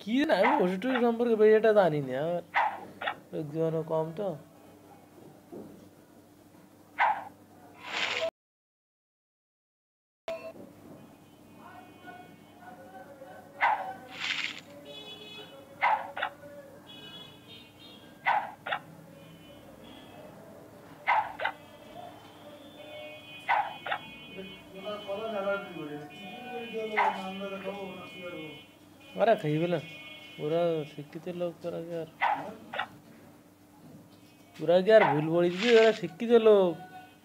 কি না আমি ওষুধ সম্পর্কে বেশি এটা জানি না আমার জীবনে কম তো ওরা খাইবে না ওরা শিক্ষিত লোক ওরা কি আর ভুল বলি দিবি ওরা শিক্ষিত লোক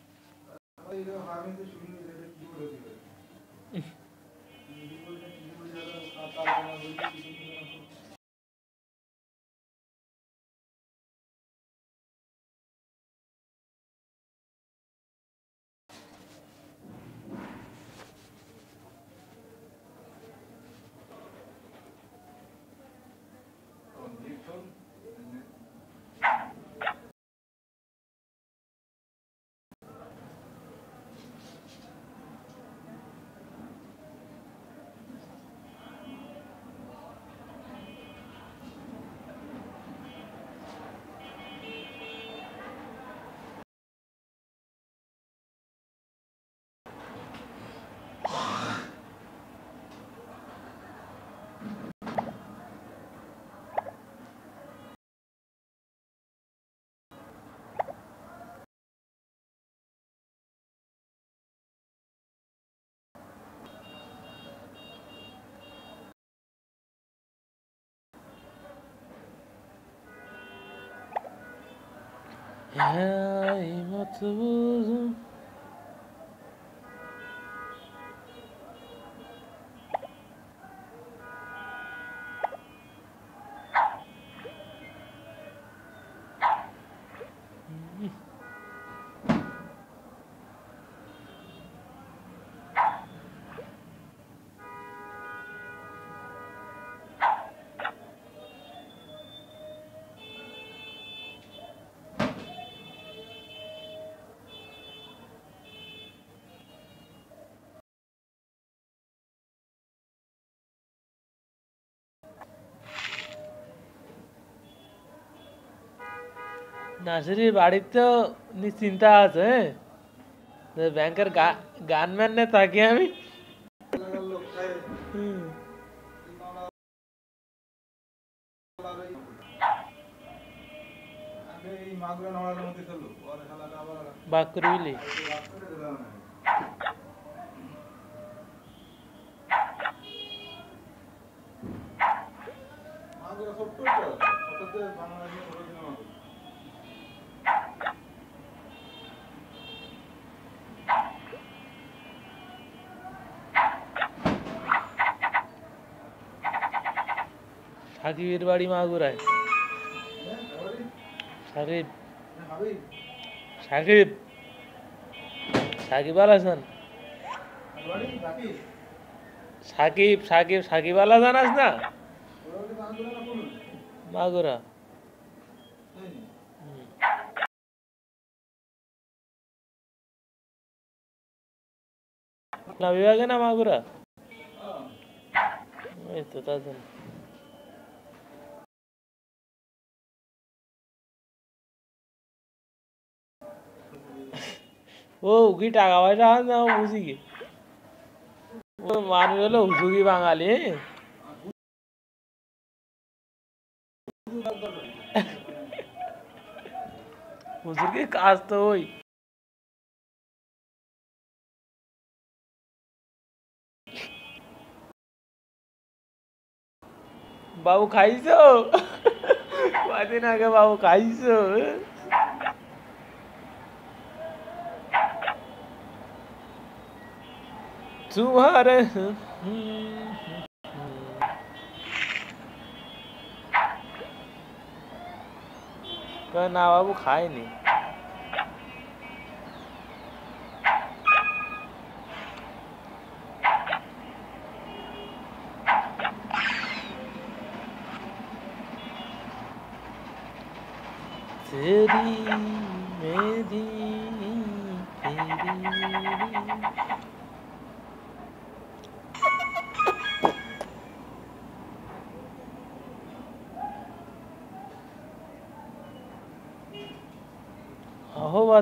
হ্যাঁ এই মত বুঝুন নাসিরের বাড়িতে চিন্তা আছে ব্যাংকের গানম্যান নে থাকি আমি বাক করবি সাকিবের বাড়ি মাগুরায় সাকিব সাকিব সাকিব আল হাসান সাকিব সাকিব সাকিব আল হাসান আস না মাগুরা বিভাগে না মাগুরা এই তো তাদের ও কি টাকা পয়সা আছে না বুঝি কি ও মানুষ হলো হুজুগি বাঙালি হুজুরকে কাজ তো ওই বাবু খাইছো কদিন আগে বাবু খাইছো तुम्हारे না বাবু খায়নি तेरी मेरी तेरी अहो